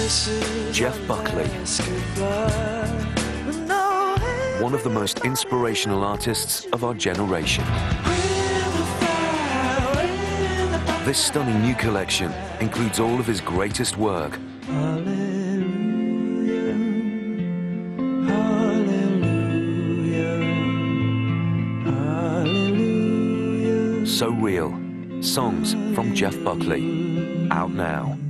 Jeff Buckley, one of the most inspirational artists of our generation. This stunning new collection includes all of his greatest work. So Real, songs from Jeff Buckley, out now.